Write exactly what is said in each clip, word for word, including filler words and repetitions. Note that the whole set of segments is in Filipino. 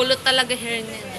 Kulot talaga hair niya.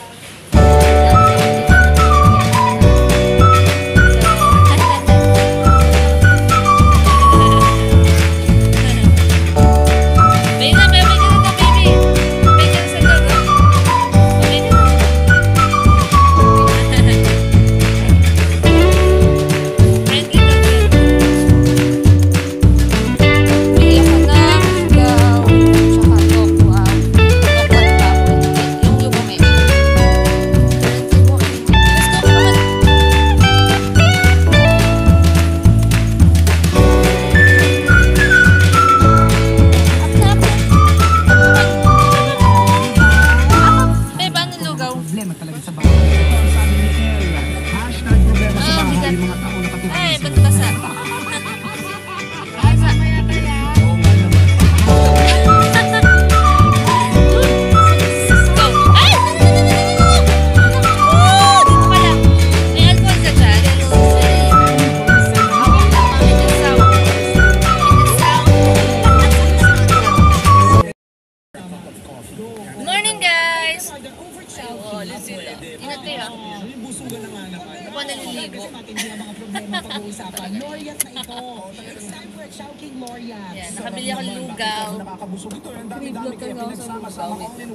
Yan, nakabili ako lugaw. Nag-vlog ka nga sa lugaw.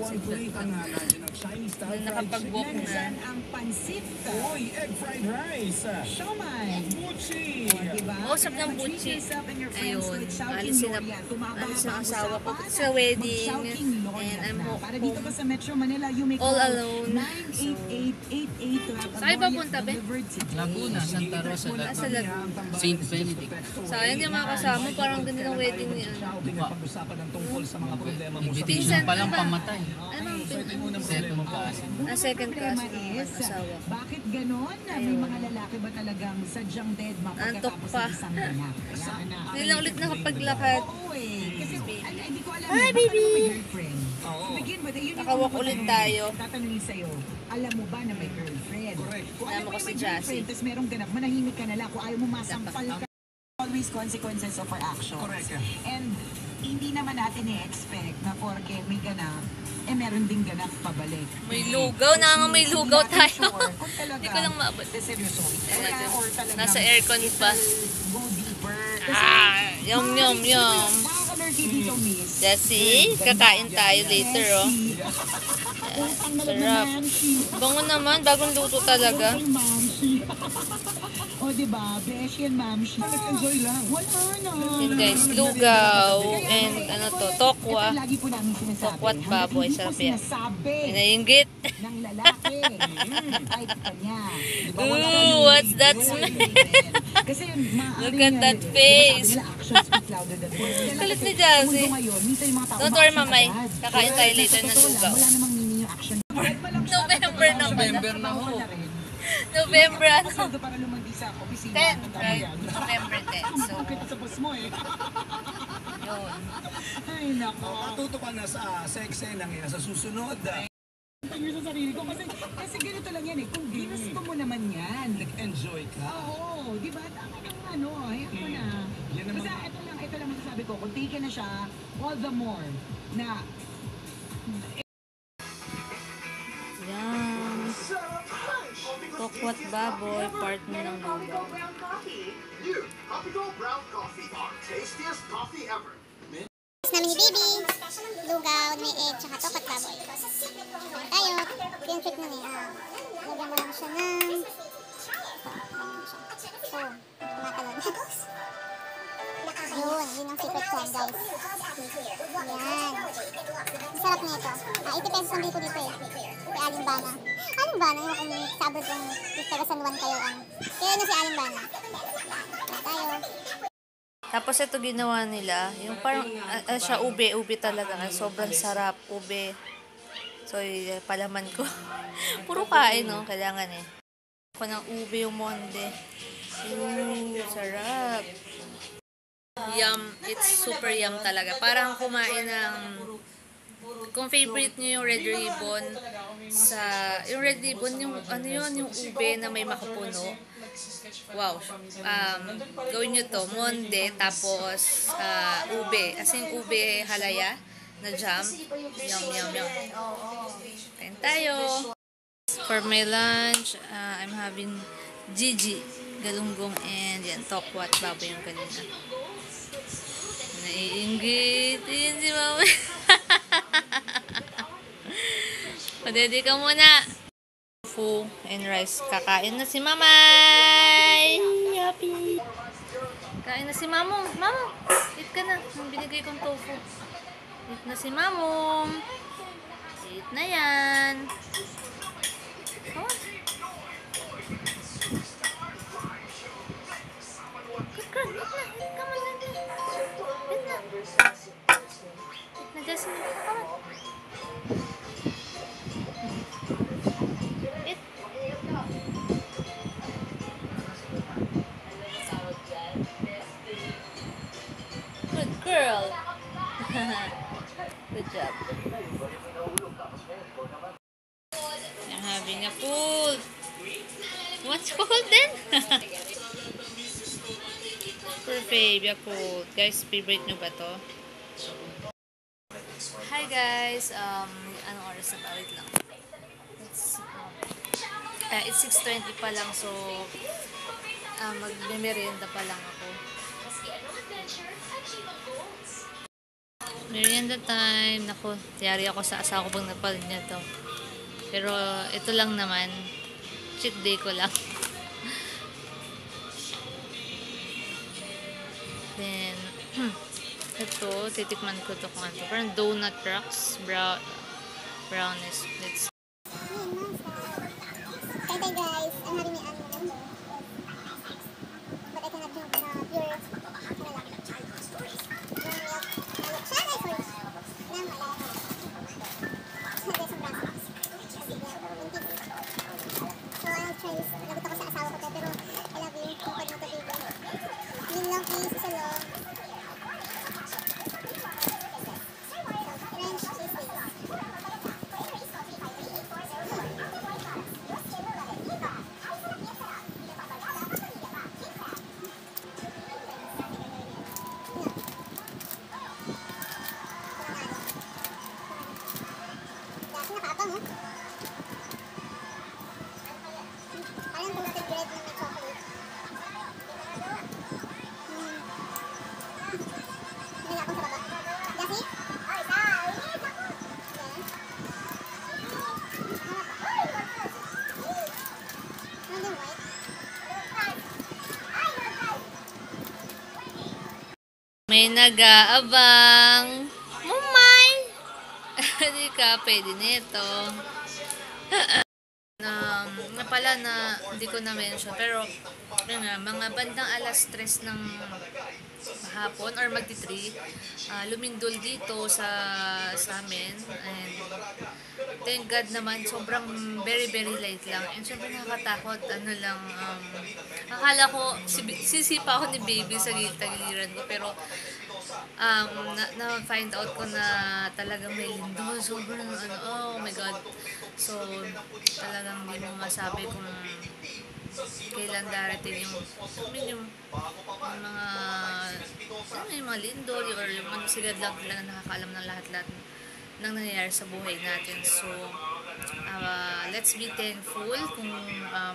Nakapag-walk na. Uy, egg fried rice. Oh, sarap ng buchi. Ayun, alisin na, alisin ang asawa ko sa wedding. And I'm home all alone. So, saan ba punta, be? Laguna, Santa Rosa, Sa Laguna. Saint Benedict. Sayang yung mga kasama, parang ganun ang wedding niya. Invitation pa lang pamatay. Ano ang Second class. Ah, second class yung asawa. Bakit ganon? May mga lalaki ba talagang sadyang dead Antok mapagkatapos pa. ng isang anak? Hindi na ulit nakapaglakad. Oo eh. Kasi al- hindi ko alam. Hi, bakit baby! ako may girlfriend? To begin with, yun yung Nakawalk unang ulit tatanungin- tayo. Tatanungin sa'yo, alam mo ba na may girlfriend? Correct. Kung alam Alam mo ko yung si may Jassy. girlfriend, tapos merong ganap, manahimik ka na lang. Kung ayaw mo masampal ka. Always consequences of our actions. Correct. And hindi naman natin i-expect na porke may ganap, eh meron ding ganap pabalik. May lugaw. Nakanga may lugaw Hindi natin tayo. sure kung talaga Hindi ko lang maabot. seryoso. Or talagang Nasa aircon pa. go deeper. Ah, yum, yum, yum. Nakaka-lurky dito, miss. Jessie, kakain tayo later, oh. Sarap. Bango naman, bagong luto talaga. O, diba? Beshi and Mamshi. Nag-enjoy lang. Wala na. Yun guys, lugaw and ano to, tokwa. Ito lagi po namin sinasabi. Tokwat baboy, Hanggat sarap hindi yan. po sinasabi Inainggit. ng lalaki. Kahit kanya. Diba? Wala Ooh, kang what's that label. smell? Kasi yun, maaaring Look at yan, that eh. face. Diba sabi nila, actions speak louder than words. Kaya Kulit kasi ni Jassy. sa mundo ngayon, minsan yung mga tao, Don't worry, ma-action mamay. agad. Kakain tayo Sa later ng totoo lang, lugaw. Wala namang meaning yung action. November na pala. November na ho. November ano? Sweldo para lumandi sa opisina. ten, Tama right? yan. November ten. So, Kita sa boss mo eh. yun. Ay, nako. Matuto ka na sa sex eh, nang sa susunod. Tingin sa sarili ko kasi kasi ganito lang yan eh. Kung ginusto mo naman yan. Enjoy ka. Oo, di ba? Tama ng ano, hayaan mo na. Yan naman. Basta ito lang, ito lang masasabi ko. Kung taken na siya, all the more na Yan. Tokwat baboy, partner ng lugaw. Brown coffee. New Coffee Gold Brown Coffee, our tastiest coffee ever. namin ni Baby, lugaw, may egg, tsaka tokat baboy. Tayo, pinfit na niya. Lagyan mo lang siya ng... Oh, tumatalon. Yun, yun yung secret plan, guys. Yan. Sarap nito. Ah, eighty pesos ang dito dito eh. Si Alimbana. Alimbana, yung kung sa abroad kung taga San Juan kayo ang... Kaya na si Alimbana. Tayo. Tapos ito ginawa nila, yung parang uh, uh, siya ube, ube talaga. Sobrang sarap, ube. So, y- palaman ko. Puro kain, no? Kailangan eh. Ako ng ube yung monde. Ooh, sarap. Yum. It's super yum talaga. Parang kumain ng... Kung favorite nyo yung red ribbon, sa... Yung red ribbon, yung ano yun, yung ube na may makapuno. Wow. Um, gawin nyo to. Monde, tapos uh, ube. As in ube halaya na jam. Yum, yum, yum. Kain tayo. For my lunch, uh, I'm having Gigi, galunggong, and yan, tokwat, baboy yung kanina. Naiinggit. Yan si mama. Padede ka muna. Tofu and rice. Kakain na si mamay. Happy. Kain na si mamong. Mamong, eat ka na. Ang binigay kong tofu. Eat na si mamong. Eat na yan. Oh. Good girl. Eat na. Eat ka man. Eat na. Eat na, Jessie. Come on. Eat. Good girl. Good job. I'm having a food. What's cold then? For baby, a food. Guys, favorite nyo ba to? Hi guys. Um, anong oras na ba? Wait lang. It's, um, uh, it's six twenty pa lang, so uh, mag-merienda pa lang ako. Merienda time. Naku, tiyari ako sa asawa ko pag napal niya to. Pero ito lang naman. Cheat day ko lang. Then, ito, titikman ko to kung ano. Parang donut rocks. Brown, brownies. Let's Hi there guys, I'm having my ano lang. But I cannot drink na pure, ano lang. Yung milk, milk. Siya na for na malaya. Sabi sa braso. So I'll try this. Lagot ako sa asawa ko to, pero I love you. Kung pag nito baby. Yun lang please, isa lang. French cheese. Kasi nakakabang, oh. Parang toasted bread na may chocolate. Hmm. Hindi na akong sa baba. Kasi? Ay, sorry! Yes. Ano yung white? may nag-aabang. Mumay! Hindi ka pwede nito. um, nga pala na hindi ko na-mention, pero yun nga, mga bandang alas tres ng hapon or magti three, uh, lumindol dito sa sa amin, and thank God naman, sobrang very very light lang, and syempre nakakatakot, ano lang, um, akala ko, sisipa ako ni baby sa gilid-giliran ko, pero um, na, na-find out ko na talagang may lindol, sobrang ano, oh my God, so talagang hindi mo masabi kung kailan darating yung, I mean, yung, yung mga ano, yung mga lindol or yung ano, sila lang talaga nakakaalam ng lahat-lahat ng nangyayari sa buhay natin. So uh, let's be thankful kung um,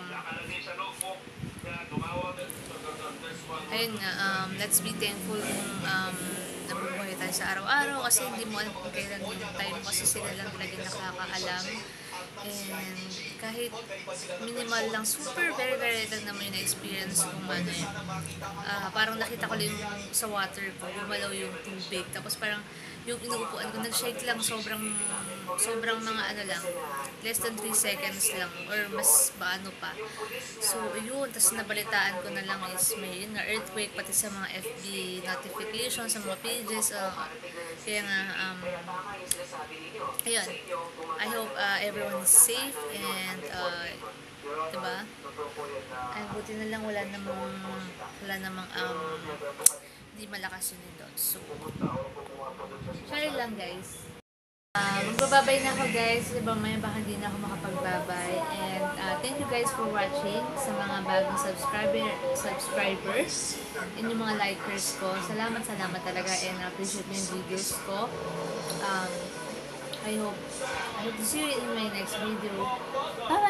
ayun nga, um, let's be thankful kung um, nabubuhay tayo sa araw-araw, kasi hindi mo alam kung kailan yung time, kasi sila lang talaga nakakaalam. And kahit minimal lang, super very very lang naman yung na-experience kung ano eh. Uh, parang nakita ko lang yung sa water ko, gumalaw yung tubig. Tapos parang yung inuupuan ko, nag-shake lang, sobrang sobrang mga ano lang, less than three seconds lang, or mas baano pa. So yun, tapos nabalitaan ko na lang is may yun, earthquake, pati sa mga F B notifications, sa mga pages. Uh, kaya nga, um, ayun, I hope uh, everyone is safe, and uh, diba? Ay, buti na lang wala namang wala namang um, hindi malakas yun doon. So share lang guys. Uh, magbababay na ako guys, diba may baka hindi na ako makapagbabay, and uh, thank you guys for watching. Sa mga bagong subscriber subscribers and yung mga likers ko, salamat salamat talaga, and appreciate mo yung videos ko. um, I hope. I hope to see you in my next video. Bye-bye!